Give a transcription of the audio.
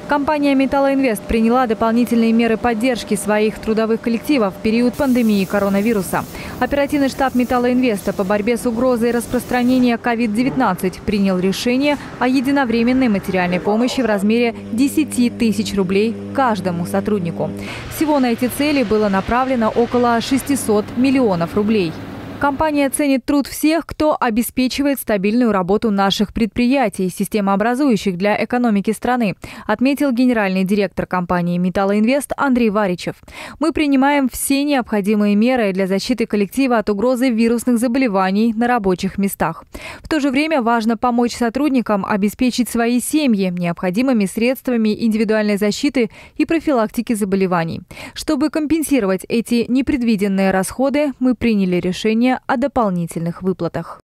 Компания «Металлоинвест» приняла дополнительные меры поддержки своих трудовых коллективов в период пандемии коронавируса. Оперативный штаб «Металлоинвеста» по борьбе с угрозой распространения COVID-19 принял решение о единовременной материальной помощи в размере 10 тысяч рублей каждому сотруднику. Всего на эти цели было направлено около 600 миллионов рублей. Компания ценит труд всех, кто обеспечивает стабильную работу наших предприятий, системообразующих для экономики страны, отметил генеральный директор компании «Металлоинвест» Андрей Варичев. Мы принимаем все необходимые меры для защиты коллектива от угрозы вирусных заболеваний на рабочих местах. В то же время важно помочь сотрудникам обеспечить свои семьи необходимыми средствами индивидуальной защиты и профилактики заболеваний. Чтобы компенсировать эти непредвиденные расходы, мы приняли решение о дополнительных выплатах.